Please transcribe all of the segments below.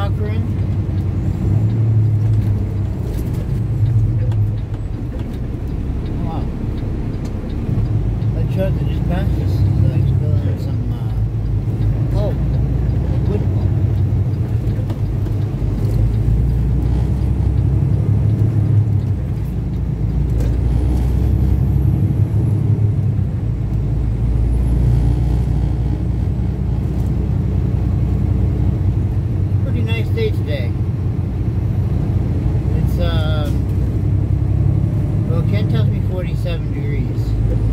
Cochrane. Wow. That truck that just passed us is like spilling some pulp, wood pulp. Day today. It's well, Ken tells me 47 degrees.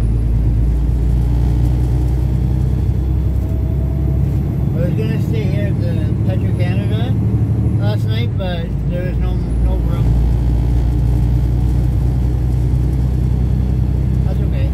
I was gonna stay here at the Petro-Canada last night, but there was no room. That's okay.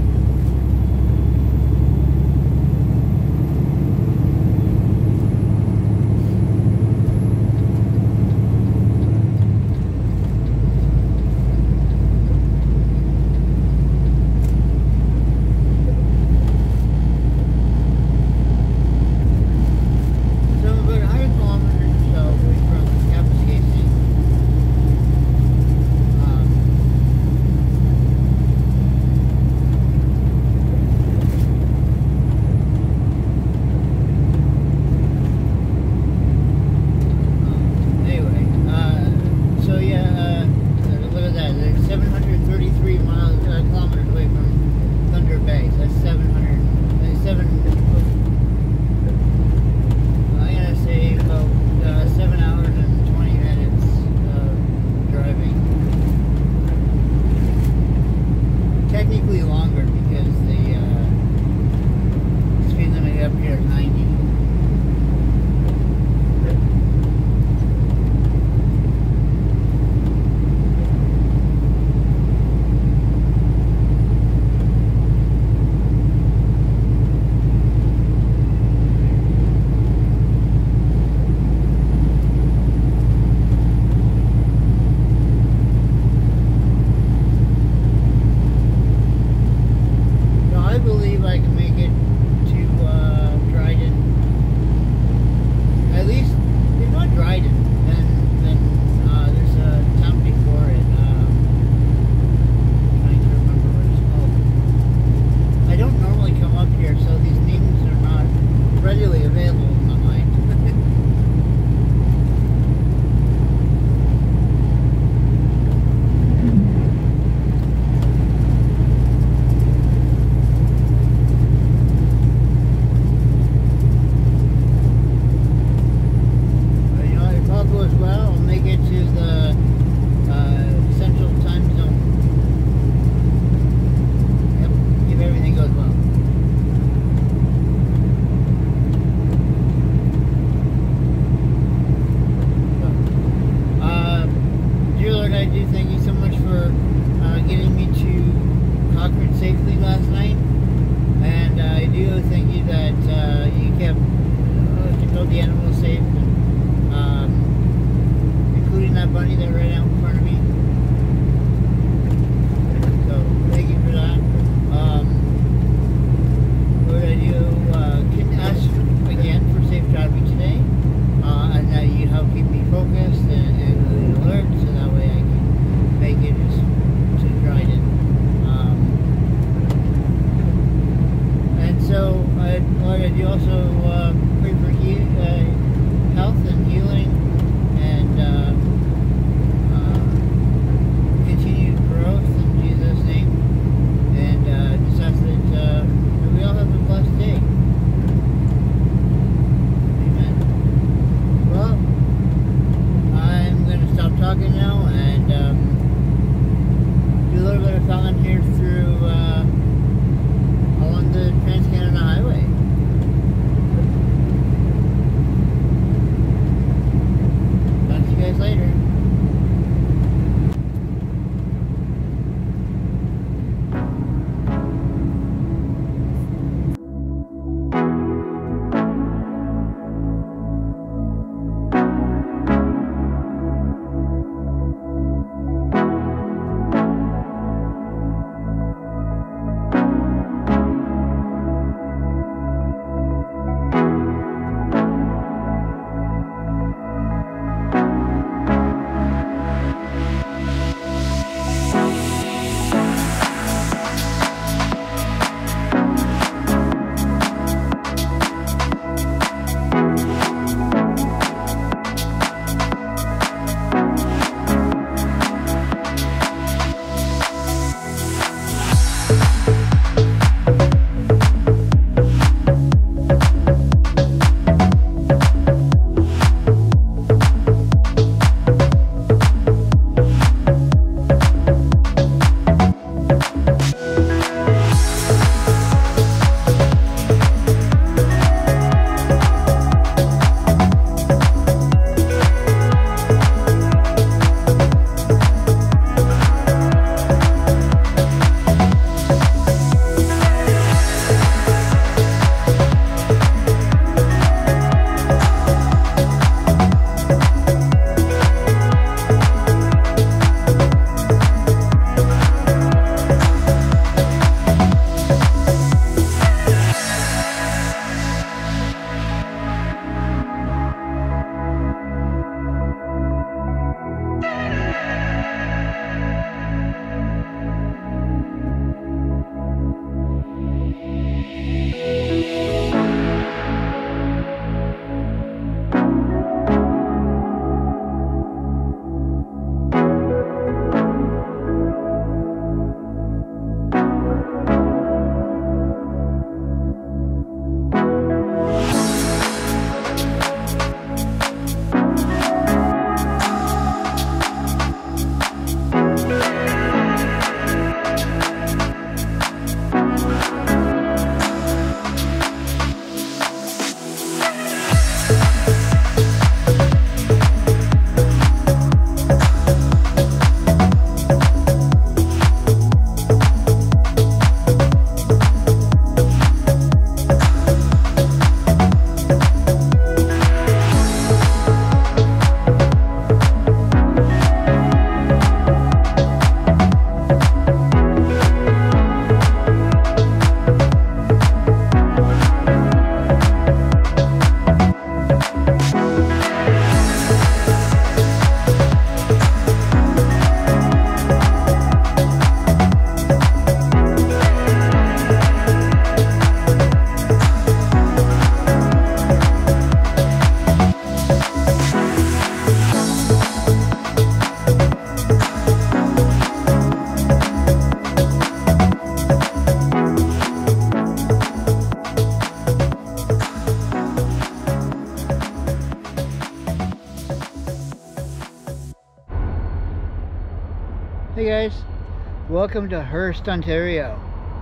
Hey guys, welcome to Hearst, Ontario.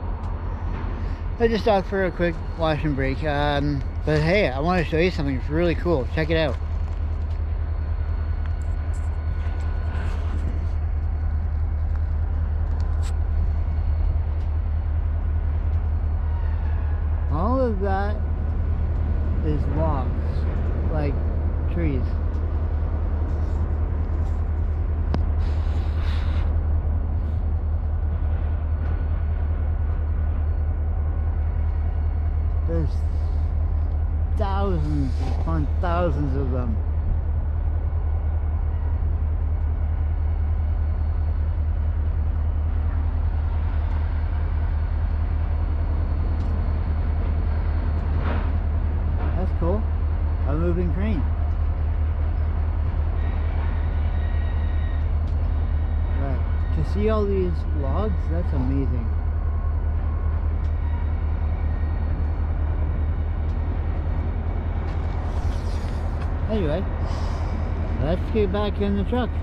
I just stopped for a quick wash and break, but hey, I want to show you something that's really cool. Check it out. All of that is logs, like trees. There's thousands upon thousands of them. That's cool. A moving crane. Right. To see all these logs, that's amazing. Anyway, let's get back in the truck.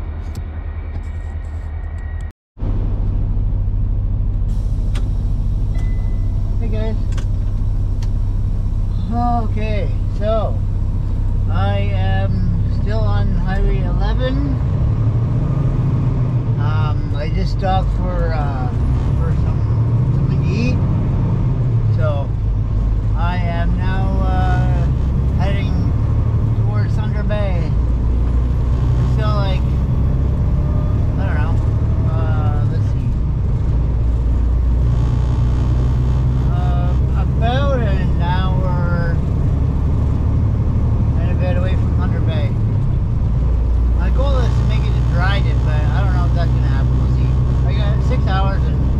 Hey guys. Okay, so I am still on Highway 11. I just stopped for something to eat. So I am now heading towards Thunder Bay. It's still like, I don't know, let's see, about an hour and a bit away from Thunder Bay. My goal is to make it to Dryden, but I don't know if that's going to happen. We'll see. I got 6 hours and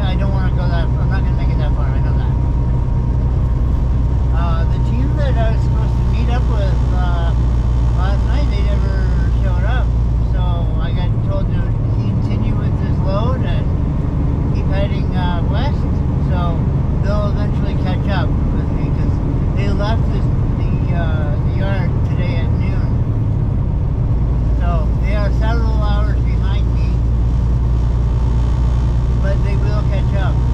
I don't want to go that far. I'm not going to make it that far. I know that. The team that I was supposed to meet up with last night, they never showed up. So I got told to continue with this load and keep heading west. So they'll eventually catch up with me because they left the yard today at noon. So they are several hours behind me, but they will catch up.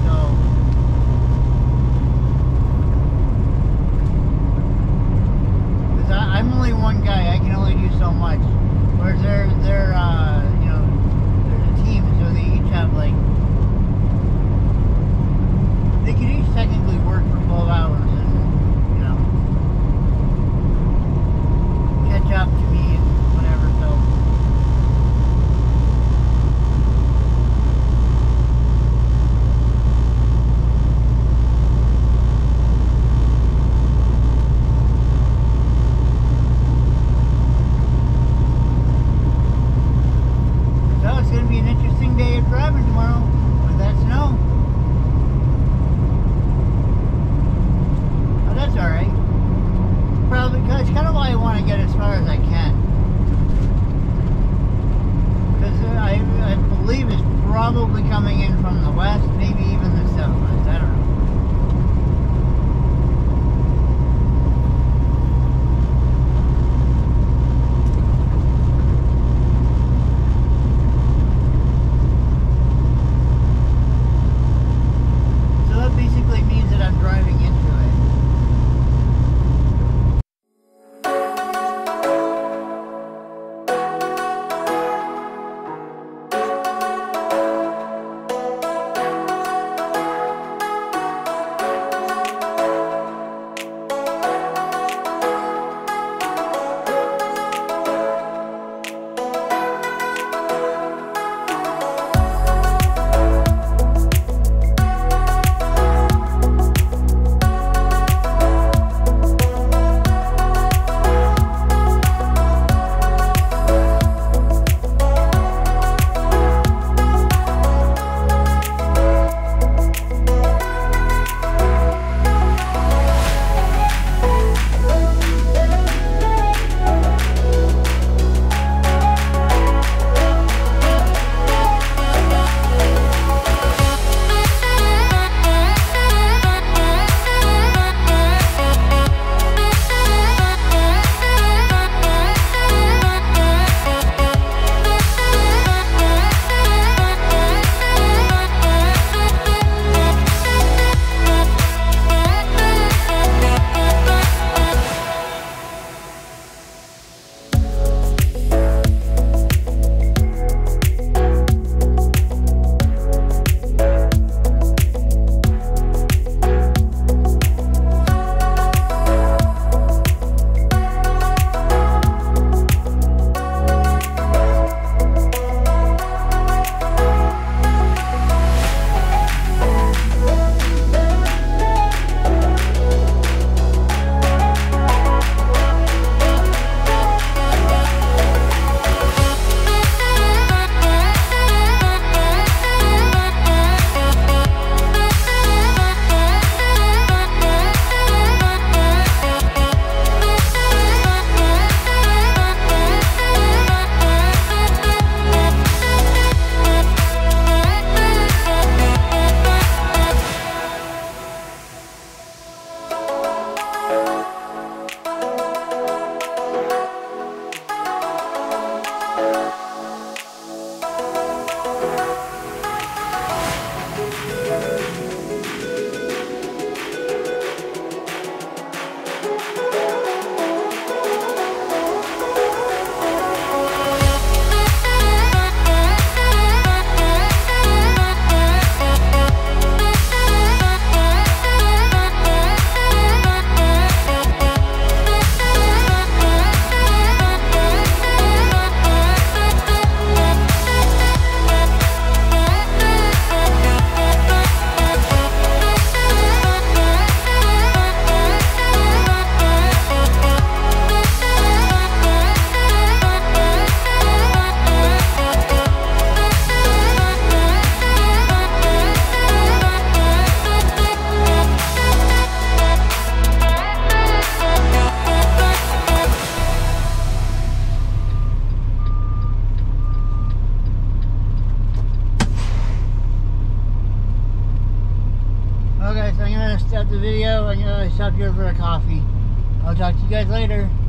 Okay, so I'm gonna stop the video. I'm gonna stop here for a coffee. I'll talk to you guys later.